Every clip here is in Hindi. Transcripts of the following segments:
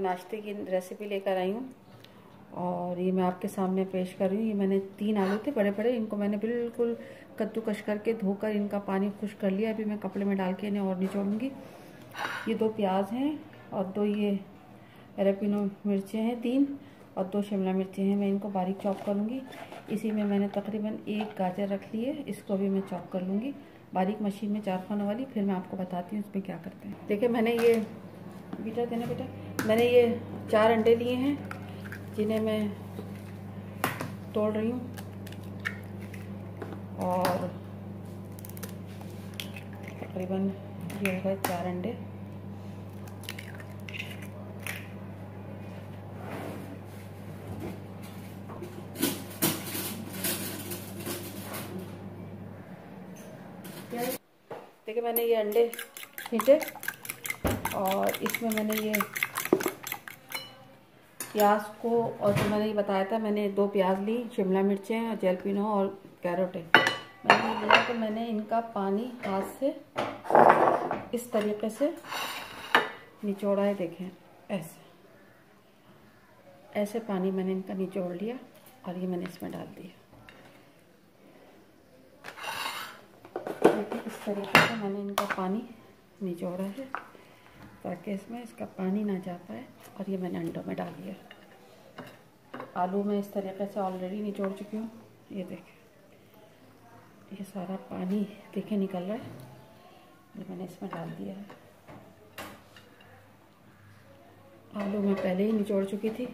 नाश्ते की रेसिपी लेकर आई हूँ और ये मैं आपके सामने पेश कर रही हूँ। ये मैंने 3 आलू थे बड़े बड़े, इनको मैंने बिल्कुल कद्दूकश करके धोकर इनका पानी खुश कर लिया। अभी मैं कपड़े में डाल के इन्हें और निचोड़ूंगी। ये 2 प्याज हैं और 2 ये एरेपिनो मिर्चें हैं 3 और 2 शिमला मिर्चें हैं। मैं इनको बारीक चॉप करूँगी। इसी में मैंने तकरीबन 1 गाजर रख ली है, इसको भी मैं चॉप कर लूँगी बारीक मशीन में 4 खानों वाली। फिर मैं आपको बताती हूँ इसमें क्या करते हैं। देखिए मैंने ये बेटा मैंने ये 4 अंडे लिए हैं जिन्हें मैं तोड़ रही हूँ और तकरीबन ये हो गए 4 अंडे। देखिए मैंने ये अंडे छींटे और इसमें मैंने ये प्याज को, और जो मैंने ये बताया था, मैंने 2 प्याज ली, शिमला मिर्चें और जैलपिनो और कैरेट है मैंने लिया। तो मैंने इनका पानी हाथ से इस तरीके से निचोड़ा है। देखें ऐसे पानी मैंने इनका निचोड़ लिया और ये मैंने इसमें डाल दिया। देखिए इस तरीके से मैंने इनका पानी निचोड़ा है ताकि इसमें इसका पानी ना जा पाए। और ये मैंने अंडों में डाल दिया। आलू में इस तरीके से ऑलरेडी निचोड़ चुकी हूँ। ये देखें ये सारा पानी देखे निकल रहा है, ये मैंने इसमें डाल दिया है। आलू मैं पहले ही निचोड़ चुकी थी।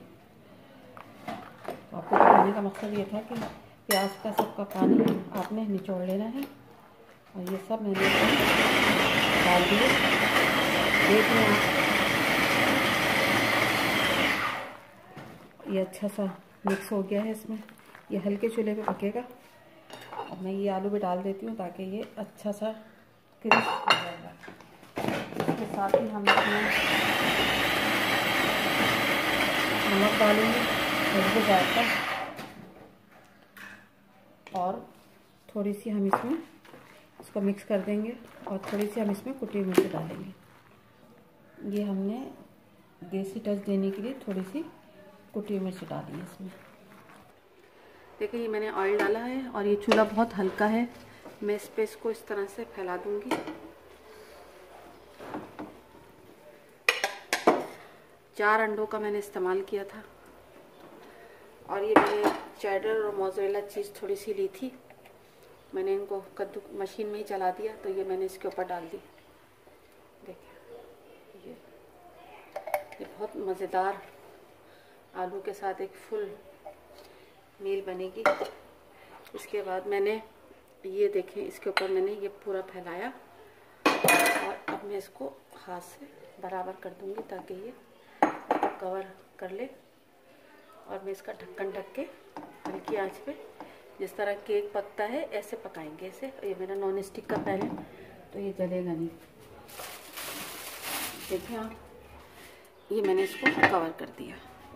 आपको बताने का मकसद ये था कि प्याज का सबका पानी आपने निचोड़ लेना है। और ये सब मैंने डाल दिए। देखिए आप ये अच्छा सा मिक्स हो गया है इसमें। ये हल्के चूल्हे पे पकेगा। और मैं ये आलू भी डाल देती हूँ ताकि ये अच्छा सा क्रिस्प हो जाएगा। इसके साथ ही हम इसमें नमक डालेंगे, हल्दी जायका, और थोड़ी सी हम इसमें इसको मिक्स कर देंगे और थोड़ी सी हम इसमें कुटी मिर्च डालेंगे। ये हमने देसी टच देने के लिए थोड़ी सी कुटी मिर्च डाली है इसमें। देखिए ये मैंने ऑयल डाला है और ये चूल्हा बहुत हल्का है। मैं इस पे इसको इस तरह से फैला दूंगी। 4 अंडों का मैंने इस्तेमाल किया था और ये मैंने चेडर और मोज़रेला चीज़ थोड़ी सी ली थी। मैंने इनको कद्दू मशीन में ही चला दिया तो ये मैंने इसके ऊपर डाल दी। देखिए ये बहुत मज़ेदार आलू के साथ एक फुल मील बनेगी। इसके बाद मैंने ये देखें इसके ऊपर मैंने ये पूरा फैलाया और अब मैं इसको हाथ से बराबर कर दूंगी ताकि ये कवर कर ले। और मैं इसका ढक्कन ढक के हल्की आंच पे, जिस तरह केक पकता है ऐसे पकाएंगे ऐसे। ये मेरा नॉन स्टिक का पैन है तो ये जलेगा नहीं। देखिए आप, ये मैंने इसको कवर कर दिया।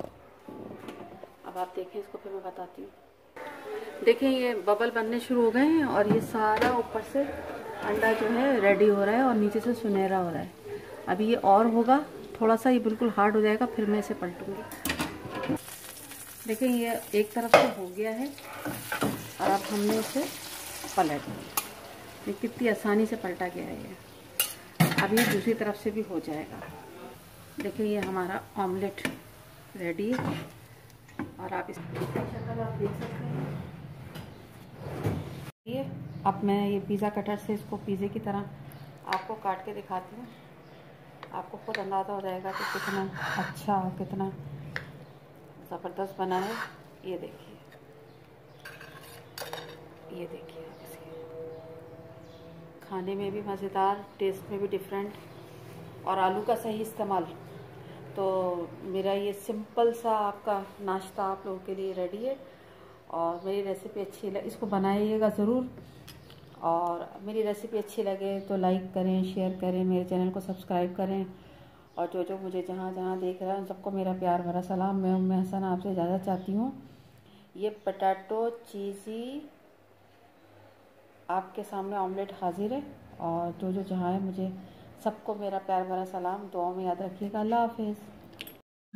अब आप देखें इसको, फिर मैं बताती हूँ। देखिए ये बबल बनने शुरू हो गए हैं और ये सारा ऊपर से अंडा जो है रेडी हो रहा है और नीचे से सुनहरा हो रहा है। अभी ये और होगा थोड़ा सा, ये बिल्कुल हार्ड हो जाएगा, फिर मैं इसे पलटूंगी। देखिए ये एक तरफ से हो गया है और अब हमने इसे पलट दिया। ये कितनी आसानी से पलटा गया है ये। अब ये दूसरी तरफ से भी हो जाएगा। देखिए ये हमारा ऑमलेट रेडी है और आप इसकी शक्ल आप देख सकते हैं। ये अब मैं ये पिज़्ज़ा कटर से इसको पिज़्ज़े की तरह आपको काट के दिखाती हूँ। आपको खुद अंदाज़ा हो जाएगा कि कितना अच्छा और कितना ज़बरदस्त बना है। ये देखिए, ये देखिए इसके खाने में भी मज़ेदार, टेस्ट में भी डिफरेंट और आलू का सही इस्तेमाल। तो मेरा ये सिंपल सा आपका नाश्ता आप लोगों के लिए रेडी है। और मेरी रेसिपी अच्छी लगे इसको बनाइएगा ज़रूर। और मेरी रेसिपी अच्छी लगे तो लाइक करें, शेयर करें, मेरे चैनल को सब्सक्राइब करें। और जो मुझे जहाँ जहाँ देख रहे हैं उन सबको मेरा प्यार भरा सलाम। मैं उम्मे-हसन आपसे इजाज़त चाहती हूँ। ये पोटैटो चीज़ी आपके सामने ऑमलेट हाजिर है। और जो जहाँ है मुझे सबको मेरा प्यार भरा सलाम। दुआ में याद रखिएगा। अल्लाह हाफिज़।